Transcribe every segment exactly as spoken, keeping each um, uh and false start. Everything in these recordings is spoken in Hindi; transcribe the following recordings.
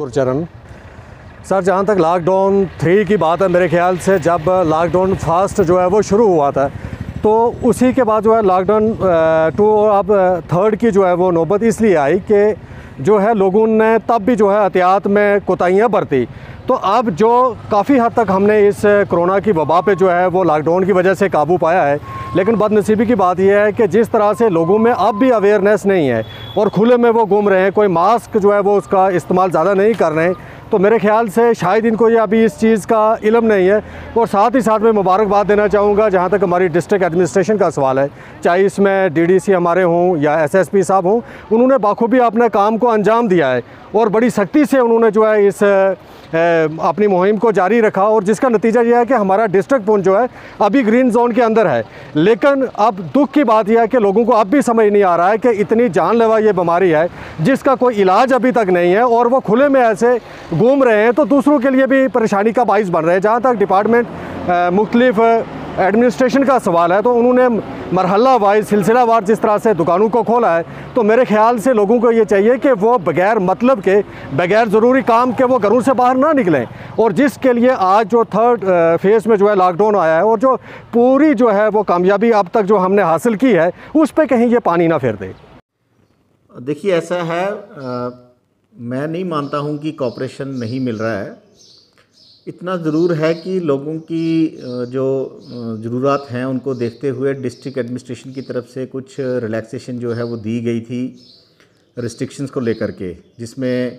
गुरचरण। सर, जहाँ तक लॉकडाउन थ्री की बात है, मेरे ख्याल से जब लॉकडाउन फर्स्ट जो है वो शुरू हुआ था, तो उसी के बाद जो है लॉकडाउन टू और अब थर्ड की जो है वो नौबत इसलिए आई कि जो है लोगों ने तब भी जो है एहतियात में कोताहियाँ बरती। तो अब जो काफ़ी हद तक हमने इस कोरोना की वबा पे जो है वो लॉकडाउन की वजह से काबू पाया है, लेकिन बदनसीबी की बात यह है कि जिस तरह से लोगों में अब भी अवेयरनेस नहीं है और खुले में वो घूम रहे हैं, कोई मास्क जो है वो उसका इस्तेमाल ज़्यादा नहीं कर रहे हैं, तो मेरे ख्याल से शायद इनको ये अभी इस चीज़ का इल्म नहीं है। और साथ ही साथ मैं मुबारकबाद देना चाहूँगा जहाँ तक हमारी डिस्ट्रिक्ट एडमिनिस्ट्रेशन का सवाल है, चाहे इसमें डीडीसी हमारे हों या एसएसपी साहब हों, उन्होंने बाखूबी अपने काम को अंजाम दिया है और बड़ी सख्ती से उन्होंने जो है इस अपनी मुहिम को जारी रखा, और जिसका नतीजा यह है कि हमारा डिस्ट्रिक्ट पुंछ जो है अभी ग्रीन जोन के अंदर है। लेकिन अब दुख की बात यह है कि लोगों को अब भी समझ नहीं आ रहा है कि इतनी जानलेवा ये बीमारी है जिसका कोई इलाज अभी तक नहीं है, और वो खुले में ऐसे घूम रहे हैं तो दूसरों के लिए भी परेशानी का बाइस बन रहे हैं। जहाँ तक डिपार्टमेंट मुख्तलिफ एडमिनिस्ट्रेशन का सवाल है, तो उन्होंने मरहला वाइज सिलसिलावार जिस तरह से दुकानों को खोला है, तो मेरे ख्याल से लोगों को ये चाहिए कि वो बगैर मतलब के, बगैर ज़रूरी काम के वो घरों से बाहर ना निकलें, और जिसके लिए आज जो थर्ड फेज़ में जो है लॉकडाउन आया है और जो पूरी जो है वो कामयाबी अब तक जो हमने हासिल की है, उस पर कहीं ये पानी ना फेर दे। देखिए, ऐसा है, आ, मैं नहीं मानता हूँ कि कॉपरेशन नहीं मिल रहा है। इतना ज़रूर है कि लोगों की जो ज़रूरत हैं उनको देखते हुए डिस्ट्रिक्ट एडमिनिस्ट्रेशन की तरफ से कुछ रिलैक्सेशन जो है वो दी गई थी रिस्ट्रिक्शंस को लेकर के, जिसमें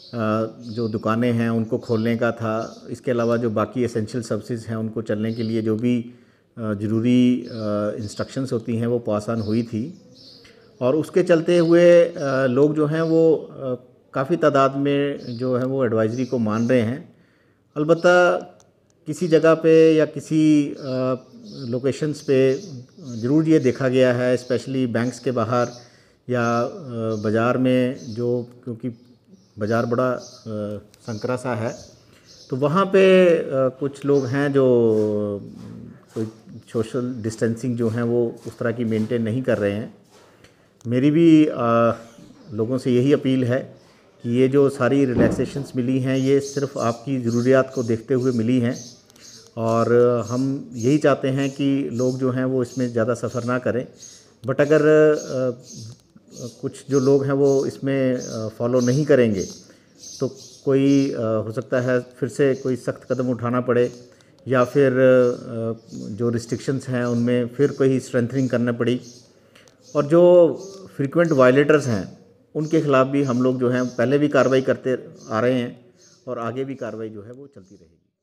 जो दुकानें हैं उनको खोलने का था। इसके अलावा जो बाकी एसेंशियल सर्विसेज हैं उनको चलने के लिए जो भी ज़रूरी इंस्ट्रक्शंस होती हैं वो पास ऑन हुई थी, और उसके चलते हुए लोग जो हैं वो काफ़ी तादाद में जो है वो एडवाइजरी को मान रहे हैं। अलबत्ता किसी जगह पे या किसी लोकेशंस पे ज़रूर ये देखा गया है, स्पेशली बैंक्स के बाहर या बाज़ार में, जो क्योंकि बाज़ार बड़ा संकरा सा है, तो वहाँ पे कुछ लोग हैं जो कोई सोशल डिस्टेंसिंग जो है वो उस तरह की मेंटेन नहीं कर रहे हैं। मेरी भी आ, लोगों से यही अपील है कि ये जो सारी रिलैक्सेशंस मिली हैं ये सिर्फ आपकी ज़रूरियात को देखते हुए मिली हैं, और हम यही चाहते हैं कि लोग जो हैं वो इसमें ज़्यादा सफ़र ना करें। बट अगर आ, कुछ जो लोग हैं वो इसमें फॉलो नहीं करेंगे तो कोई आ, हो सकता है फिर से कोई सख्त कदम उठाना पड़े, या फिर आ, जो रिस्ट्रिक्शंस हैं उनमें फिर कोई स्ट्रेंथनिंग करना पड़ी, और जो फ्रीक्वेंट वायलेटर्स हैं उनके ख़िलाफ़ भी हम लोग जो हैं पहले भी कार्रवाई करते आ रहे हैं और आगे भी कार्रवाई जो है वो चलती रहेगी।